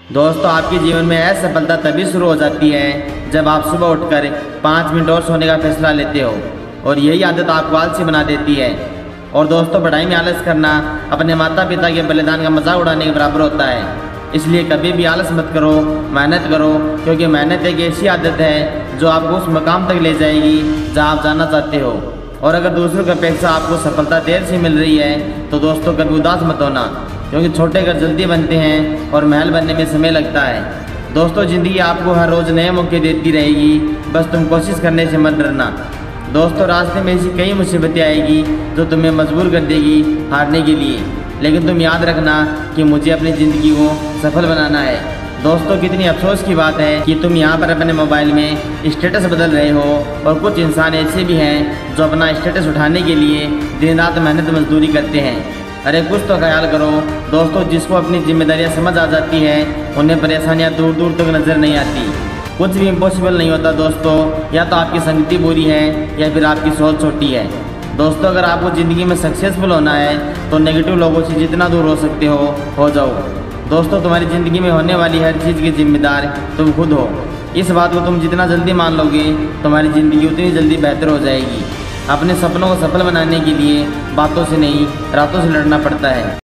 दोस्तों, आपके जीवन में असफलता तभी शुरू हो जाती है जब आप सुबह उठकर 5 मिनट और सोने का फैसला लेते हो, और यही आदत आपको आलसी बना देती है। और दोस्तों, पढ़ाई में आलस करना अपने माता पिता के बलिदान का मजाक उड़ाने के बराबर होता है। इसलिए कभी भी आलस मत करो, मेहनत करो, क्योंकि मेहनत एक ऐसी आदत है जो आपको उस मकाम तक ले जाएगी जहाँ आप जाना चाहते हो। और अगर दूसरों की अपेक्षा आपको सफलता देर से मिल रही है तो दोस्तों कभी उदास मत होना, क्योंकि छोटे घर जल्दी बनते हैं और महल बनने में समय लगता है। दोस्तों, ज़िंदगी आपको हर रोज़ नए मौके देती रहेगी, बस तुम कोशिश करने से मत डरना। दोस्तों, रास्ते में ऐसी कई मुसीबतें आएगी जो तुम्हें मजबूर कर देगी हारने के लिए, लेकिन तुम याद रखना कि मुझे अपनी ज़िंदगी को सफल बनाना है। दोस्तों, कितनी अफसोस की बात है कि तुम यहाँ पर अपने मोबाइल में स्टेटस बदल रहे हो, और कुछ इंसान ऐसे भी हैं जो अपना स्टेटस उठाने के लिए दिन रात मेहनत मजदूरी करते हैं। अरे कुछ तो ख्याल करो। दोस्तों, जिसको अपनी जिम्मेदारियाँ समझ आ जाती है उन्हें परेशानियाँ दूर दूर तक नज़र नहीं आती। कुछ भी इम्पॉसिबल नहीं होता दोस्तों, या तो आपकी संगति बुरी है या फिर आपकी सोच छोटी है। दोस्तों, अगर आपको ज़िंदगी में सक्सेसफुल होना है तो नेगेटिव लोगों से जितना दूर हो सकते हो जाओ। दोस्तों, तुम्हारी ज़िंदगी में होने वाली हर चीज़ की जिम्मेदार तुम खुद हो। इस बात को तुम जितना जल्दी मान लोगे तुम्हारी ज़िंदगी उतनी जल्दी बेहतर हो जाएगी। अपने सपनों को सफल बनाने के लिए बातों से नहीं, रातों से लड़ना पड़ता है।